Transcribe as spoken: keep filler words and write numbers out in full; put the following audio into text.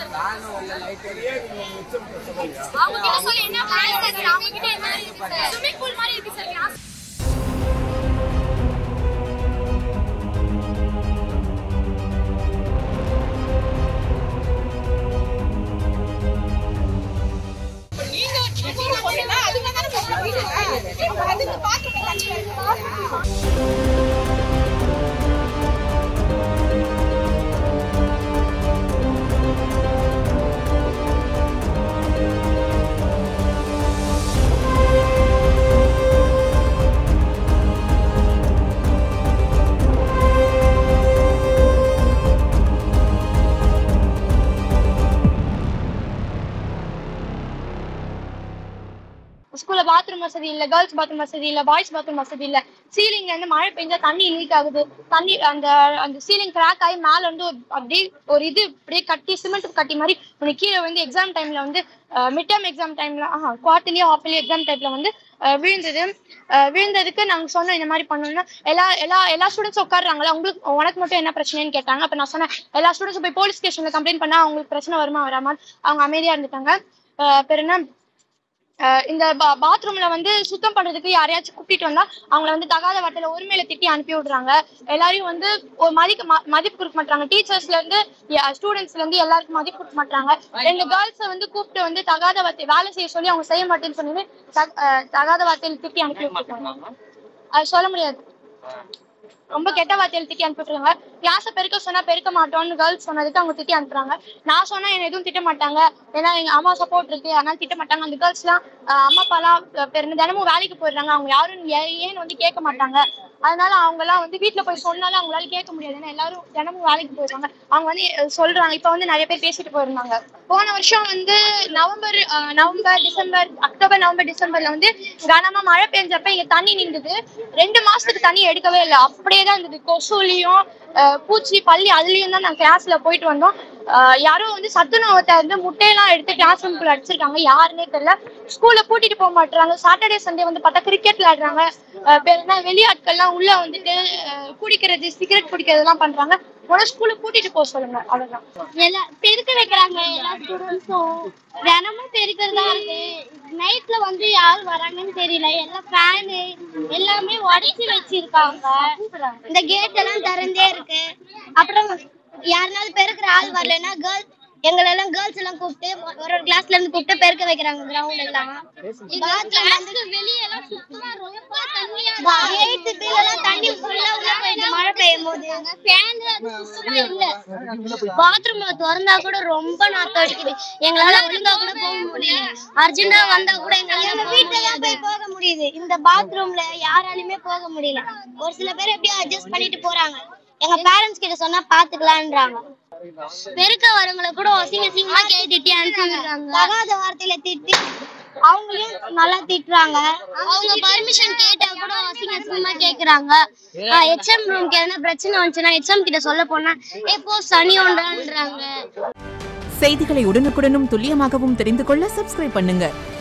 ஸ்கூல்ல பாத்ரூம் வசதி இல்ல, கேர்ள்ஸ் பாத்ரூம் வசதி இல்ல, பாய்ஸ் பாத்ரூம் வசதி இல்ல. சீலிங்ல இருந்து மழை பெஞ்சா தண்ணி லீக் ஆகுது. தண்ணி அந்த அந்த சீலிங் கிராக் ஆகி மேல வந்து அப்படியே ஒரு இது அப்படியே கட்டி சிமெண்ட் கட்டி மாதிரி உனக்கு கீழே வந்து எக்ஸாம் டைம்ல வந்து மிட் டேர்ம் எக்ஸாம் டைம்ல ஆஹா குவார்டர்லி ஹாஃப்லி எக்ஸாம் டைம்ல வந்து விழுந்தது. விழுந்ததுக்கு நாங்க சொன்னோம் இந்த மாதிரி பண்ணணும்னா எல்லா எல்லா எல்லா ஸ்டூடெண்ட்ஸும் உட்காடுறாங்களா, உங்களுக்கு உனக்கு மட்டும் என்ன பிரச்சனைன்னு கேட்டாங்க. அப்ப நான் சொன்னேன் எல்லா ஸ்டூடெண்ட்ஸும் போய் போலீஸ் ஸ்டேஷன்ல கம்ப்ளைண்ட் பண்ணா அவங்களுக்கு பிரச்சனை வருமா வராமா. அவங்க அமைதியா இருந்துட்டாங்க. பெரு என்ன இந்த பாத்ரூம்ல வந்து சுத்தம் பண்றதுக்கு யாரையாச்சும் கூப்பிட்டு வந்தா அவங்களை வந்து தகாத வார்த்தையில ஒருமையில திட்டி அனுப்பி விடுறாங்க. எல்லாரையும் வந்து ஒரு மதிக்க மதிப்பு கொடுக்க மாட்டாங்க. டீச்சர்ஸ்ல இருந்து ஸ்டூடெண்ட்ஸ்ல இருந்து எல்லாருக்கும் மதிப்பு கொடுக்க மாட்டாங்க. ரெண்டு கேர்ள்ஸை வந்து கூப்பிட்டு வந்து தகாத வார்த்தை வேலை செய்ய சொல்லி அவங்க செய்ய மாட்டேன்னு சொல்லி தகாத வார்த்தையில திட்டி அனுப்பி விட்டுருக்காங்க. அது சொல்ல முடியாது, ரொம்ப கெட்ட வார்த்தையில திட்டி அனுப்பிட்டுருக்காங்க. கிளாஸை பெருக்க சொன்னா பெருக்க மாட்டோம்னு கேர்ள்ஸ் சொன்னதுக்கு அவங்க திட்டி அனுப்புறாங்க. நான் சொன்னா என்ன எதுவும் திட்ட மாட்டாங்க, ஏன்னா எங்க அம்மா சப்போர்ட் இருக்கு, அதனால திட்ட மாட்டாங்க. அந்த கேர்ள்ஸ் எல்லாம் அம்மா அப்பா எல்லாம் தினமும் வேலைக்கு போயிடுறாங்க, அவங்க யாரும் ஏன்னு வந்து கேட்க மாட்டாங்க. அதனால அவங்க எல்லாம் வந்து வீட்டுல போய் சொன்னாலும் அவங்களால கேட்க முடியாது, ஏன்னா எல்லாரும் தினமும் வேலைக்கு போயிடுறாங்க. அவங்க வந்து சொல்றாங்க. இப்ப வந்து நிறைய பேர் பேசிட்டு போயிருந்தாங்க. போன வருஷம் வந்து November November December October November டிசம்பர்ல வந்து கனமா மழை பெஞ்சப்ப இங்க தண்ணி நின்றுது. ரெண்டு மாசத்துக்கு தண்ணி எடுக்கவே இல்லை, அப்படியே தான் இருந்தது. கொசுலையும் பூச்சி பள்ளி அதுலயும் தான் நாங்க கிளாஸ்ல போயிட்டு வந்தோம். யாரோ வந்து சத்துணவத்தை வந்து முட்டையெல்லாம் எடுத்து கிளாஸ் ரூம்குள்ள அடிச்சிருக்காங்க, யாருன்னே தெரியல. ஸ்கூல்ல கூட்டிட்டு போக மாட்டாங்க. சாட்டர்டே சண்டே வந்து பார்த்தா கிரிக்கெட் விளையாடுறாங்க. வெளியாட்கள்லாம் உள்ள வந்துட்டு குடிக்கிறது சிகரெட் குடிக்கிறது எல்லாம் பண்றாங்க. உடனே ஸ்கூலுக்கு கூட்டிட்டு போக சொல்லுங்க. அவ்வளவுதான். எல்லா பெருக்க வைக்கிறாங்க. எல்லா ஸ்டூடெண்ட்ஸும் தினமும் பெருக்கிறதா இருக்கு. நைட்ல வந்து யாரு வராங்கன்னு தெரியல. எல்லாம் ஃபேனு எல்லாமே உடைச்சி வச்சிருக்காங்க. இந்த கேட் எல்லாம் திறந்தே இருக்கு. அப்புறம் யாருனாலும் பெருக்கிற ஆள் வரலன்னா கேர்ள் எங்களெல்லாம் கேர்ள்ஸ் எல்லாம் கூப்பிட்டு ஒரு ஒரு கிளாஸ்ல இருந்து கூப்பிட்டு பெருக்க வைக்கிறாங்க. கிரவுண்ட் எல்லாம் வெளியெல்லாம் சுத்தமா ரொம்ப தண்ணியா எயித்து பில்லாம் தண்ணி ஃபுல்லா உள்ள போயிடுது மழை பெய்யும் போது. ஃபேன் சுத்தமா இல்ல. பாத்ரூம் திறந்தா கூட ரொம்ப நாத்தம் அடிக்குது. எங்களால ஒழுங்கா கூட போக முடியல. அர்ஜென்டா வந்தா கூட எங்களால வீட்டுல தான் போய் போக முடியுது. இந்த பாத்ரூம்ல யாராலுமே போக முடியல. ஒரு சில பேர் எப்படியோ அட்ஜஸ்ட் பண்ணிட்டு போறாங்க. எங்க பேரண்ட்ஸ் கிட்ட சொன்னா பாத்துக்கலான்றாங்க. பெருக்க வரவங்களை கூட அசிங்க அசிங்கமா கேட்டுட்டு அனுப்பிடுறாங்க. தகாத வார்த்தையில திட்டி அவங்களையும் நல்லா திட்டுறாங்க. அவங்க பர்மிஷன் கேட்டா கூட அசிங்க அசிங்கமா கேக்குறாங்க. எச்எம் ரூம்க்கு எதனா பிரச்சனை வந்துச்சுன்னா எச்எம் கிட்ட சொல்ல போனா எப்போ சனி ஒன்றான்றாங்க. செய்திகளை உடனுக்குடனும் துல்லியமாகவும் தெரிந்து கொள்ள சப்ஸ்கிரைப் பண்ணுங்க.